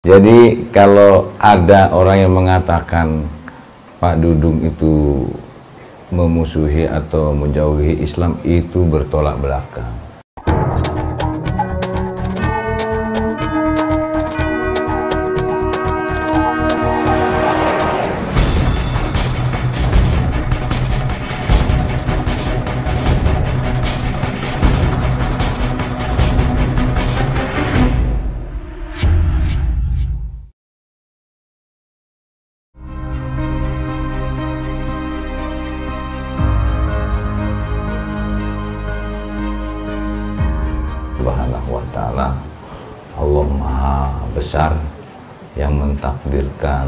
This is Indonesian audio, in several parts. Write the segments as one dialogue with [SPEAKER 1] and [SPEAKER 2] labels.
[SPEAKER 1] Jadi kalau ada orang yang mengatakan Pak Dudung itu memusuhi atau menjauhi Islam, itu bertolak belakang. Subhanahu wa ta'ala, Allah Maha Besar yang mentakdirkan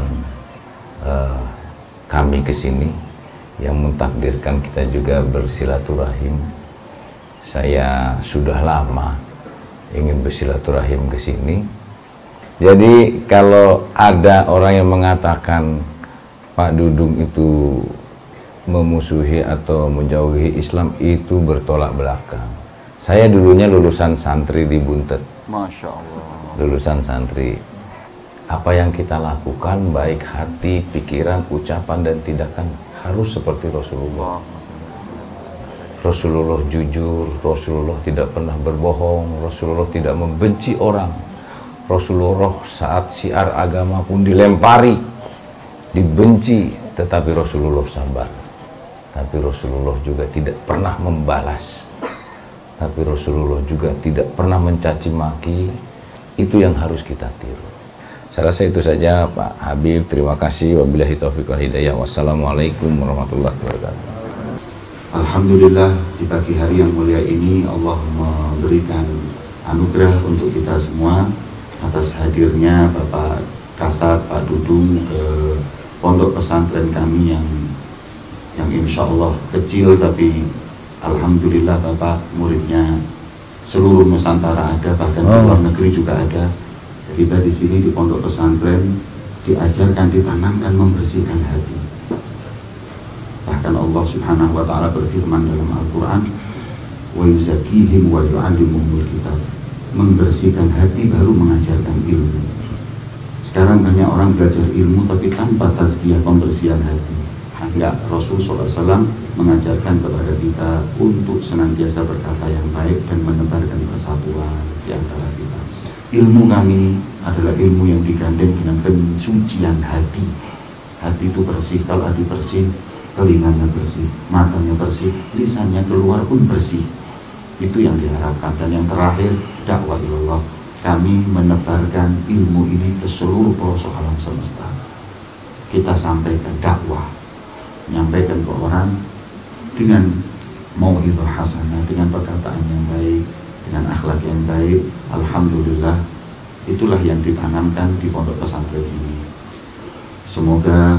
[SPEAKER 1] kami ke sini, yang mentakdirkan kita juga bersilaturahim. Saya sudah lama ingin bersilaturahim ke sini. Jadi kalau ada orang yang mengatakan Pak Dudung itu memusuhi atau menjauhi Islam, itu bertolak belakang. Saya dulunya lulusan santri di Buntet. Masya Allah. Lulusan santri. Apa yang kita lakukan, baik hati, pikiran, ucapan, dan tindakan, harus seperti Rasulullah. Rasulullah jujur, Rasulullah tidak pernah berbohong, Rasulullah tidak membenci orang. Rasulullah saat syiar agama pun dilempari, dibenci, tetapi Rasulullah sabar. Tapi Rasulullah juga tidak pernah membalas. Tapi Rasulullah juga tidak pernah mencaci maki. Itu yang harus kita tiru. Saya rasa itu saja Pak Habib. Terima kasih. Wabillahi taufiq wal hidayah. Wassalamualaikum warahmatullahi wabarakatuh.
[SPEAKER 2] Alhamdulillah, di pagi hari yang mulia ini Allah memberikan anugerah untuk kita semua atas hadirnya Bapak Kasat, Pak Dudung ke pondok pesantren kami yang insya Allah kecil, tapi alhamdulillah Bapak muridnya seluruh Nusantara ada, bahkan di luar negeri juga ada. Kita di sini di pondok pesantren diajarkan, ditanamkan membersihkan hati. Bahkan Allah Subhanahu wa ta'ala berfirman dalam Al-Quran, wa yuzakihim wa yu'allimuhumul kitab. Membersihkan hati baru mengajarkan ilmu. Sekarang banyak orang belajar ilmu tapi tanpa tazkiyah, pembersihan hati. Enggak, Rasul SAW mengajarkan kepada kita untuk senantiasa berkata yang baik dan menebarkan persatuan di antara kita. Ilmu kami adalah ilmu yang digandeng dengan pensucian hati. Hati itu bersih. Kalau hati bersih, telinganya bersih, matanya bersih, lisannya keluar pun bersih. Itu yang diharapkan. Dan yang terakhir, dakwah ilallah. Kami menebarkan ilmu ini ke seluruh pelosok alam semesta. Kita sampaikan dakwah, menyampaikan ke orang dengan mau'izah hasanah, dengan perkataan yang baik, dengan akhlak yang baik. Alhamdulillah, itulah yang ditanamkan di pondok pesantren ini. Semoga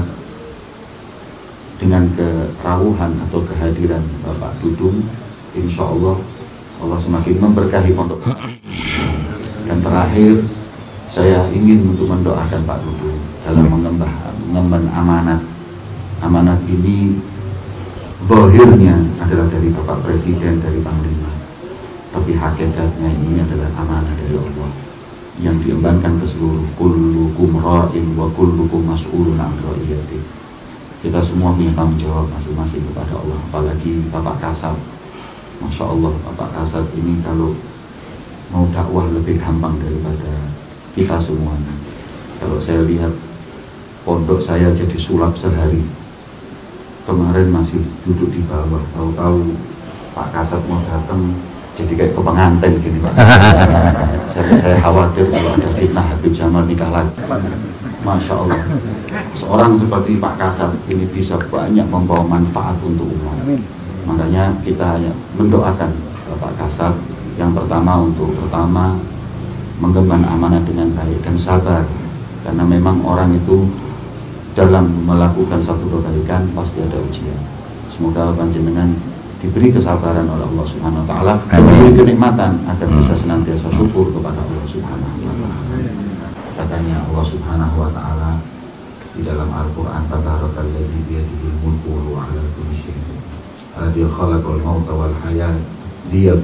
[SPEAKER 2] dengan kerawuhan atau kehadiran Bapak Dudung, insya Allah Allah semakin memberkahi pondok pesantren. Dan terakhir, saya ingin untuk mendoakan Pak Dudung dalam mengemban amanat. Amanat ini zahirnya adalah dari Bapak Presiden, dari Panglima, tapi hakikatnya ini adalah amanah dari Allah yang diembankan ke seluruh. Kullukum ra'in wa kullukum mas'ulun 'an ra'iyati. Kita semua punya tanggung jawab masing-masing kepada Allah. Apalagi Bapak Kasat, Masya Allah, Bapak Kasat ini kalau mau dakwah lebih gampang daripada kita semuanya. Kalau saya lihat pondok saya jadi sulap sehari. Kemarin masih duduk di bawah, tahu-tahu Pak Kasat mau datang jadi kayak ke pengantin gini Pak. Saya khawatir kalau ada fitnah Habib Jamal nikah lagi. Masya Allah, seorang seperti Pak Kasat ini bisa banyak membawa manfaat untuk umat. Makanya kita hanya mendoakan Bapak Kasat yang pertama mengemban amanah dengan baik dan sabar, karena memang orang itu dalam melakukan satu kebaikan pasti ada ujian. Semoga panjenengan diberi kesabaran oleh Allah Subhanahu wa ta'ala, diberi kenikmatan agar bisa senantiasa syukur kepada Allah Subhanahu wa ta'ala. Katanya Allah Subhanahu wa ta'ala di dalam Al-Quran, tabarakalladzi biyadihil mulku wa huwa 'ala kulli syai'in qadir. Alladzi khalaqal mauta wal hayat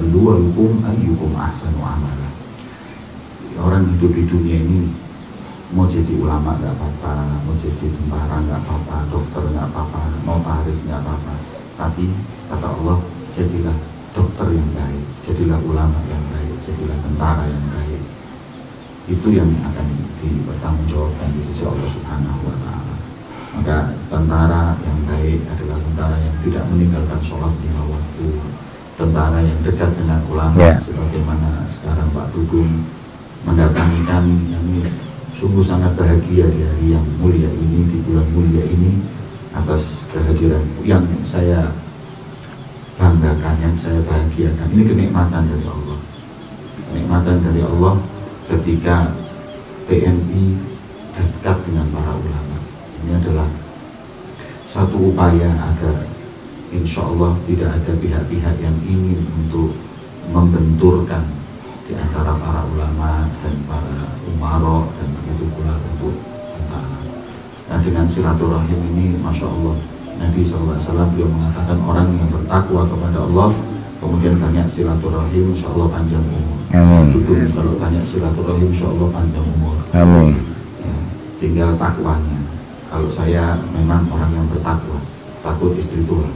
[SPEAKER 2] liyabluwakum ayyukum ahsanu amala. Orang hidup di dunia ini jadi ulama nggak apa-apa, mau jadi tentara nggak apa-apa, dokter nggak apa-apa, notaris nggak apa-apa. Tapi kata Allah, jadilah dokter yang baik, jadilah ulama yang baik, jadilah tentara yang baik. Itu yang akan dipertanggungjawabkan di sisi Allah Subhanahu wa Ta'ala. Maka tentara yang baik adalah tentara yang tidak meninggalkan sholat lima waktu, tentara yang dekat dengan ulama, sebagaimana sekarang Pak Dudung mendatangi kami. Kami sungguh sangat bahagia di hari yang mulia ini, di bulan mulia ini, atas kehadiran yang saya banggakan, yang saya bahagiakan. Ini kenikmatan dari Allah, kenikmatan dari Allah ketika TNI dekat dengan para ulama. Ini adalah satu upaya agar insya Allah tidak ada pihak-pihak yang ingin untuk membenturkan di antara para ulama dan para umaro, dan begitu pula untuk tentara. Nah, dengan silaturahim ini, Masya Allah, Nabi SAW beliau mengatakan orang yang bertakwa kepada Allah kemudian banyak silaturahim, insya Allah panjang umur. Amin. Kalau banyak silaturahim, insya Allah panjang umur. Amin. Ya, tinggal takwanya. Kalau saya memang orang yang bertakwa, takut istri tua.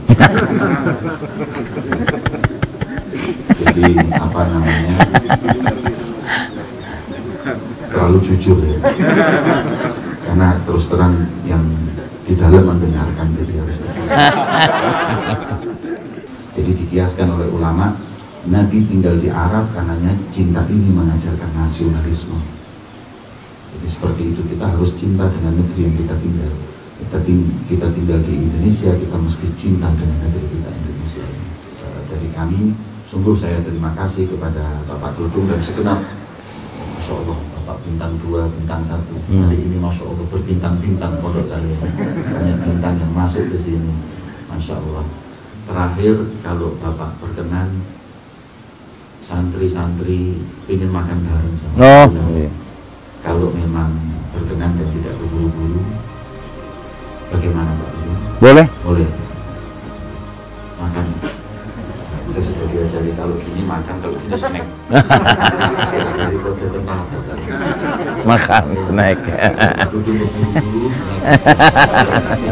[SPEAKER 2] Jadi apa namanya, terlalu jujur ya. Karena terus terang yang di dalam mendengarkan, jadi harus jadi dikiaskan oleh ulama, Nabi tinggal di Arab karenanya cinta ini mengajarkan nasionalisme. Jadi seperti itu, kita harus cinta dengan negeri yang kita tinggal. Kita tinggal di Indonesia, kita mesti cinta dengan negeri kita Indonesia ini. Dari kami, sungguh saya terima kasih kepada Bapak Dudung dan segenap, Masya Allah, Bapak bintang 2, bintang 1. Hari ini Masya Allah berbintang-bintang pondok saya. Banyak bintang yang masuk ke sini, Masya Allah. Terakhir, kalau Bapak berkenan, santri-santri ingin makan bareng sama kalau memang berkenan dan tidak berburu-buru, bagaimana Pak?
[SPEAKER 1] Boleh?
[SPEAKER 2] Boleh. Makan. Saya sudah diajari kalau gini makan, kalau gini snack. Dari kode tempat besar.
[SPEAKER 1] Makan snack.
[SPEAKER 2] Duduk berburu-buru, snack.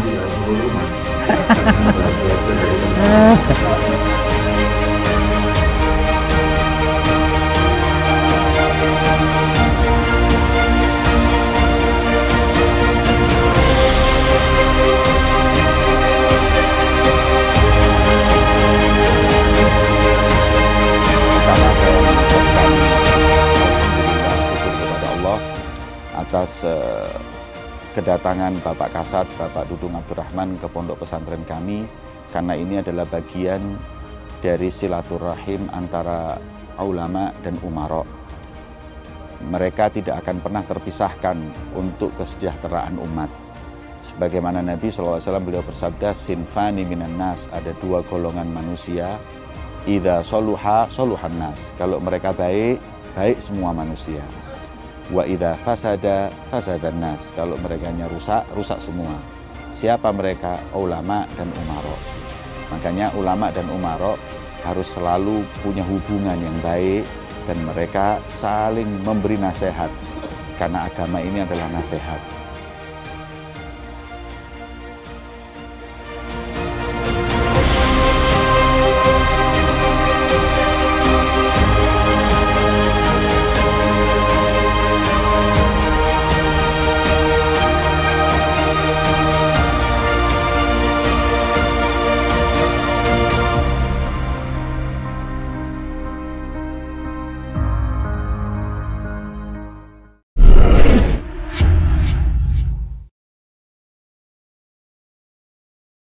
[SPEAKER 3] Atas kedatangan Bapak Kasat, Bapak Dudung Abdurrahman ke pondok pesantren kami, karena ini adalah bagian dari silaturahim antara ulama dan umaro. Mereka tidak akan pernah terpisahkan untuk kesejahteraan umat. Sebagaimana Nabi SAW beliau bersabda, sinfani minan nas, ada dua golongan manusia, idza soluha soluhan nas, kalau mereka baik, baik semua manusia. Wa idza fasada fasadan nas, kalau merekanya rusak, rusak semua. Siapa mereka? Ulama dan umaro. Makanya ulama dan umaro harus selalu punya hubungan yang baik dan mereka saling memberi nasihat, karena agama ini adalah nasihat.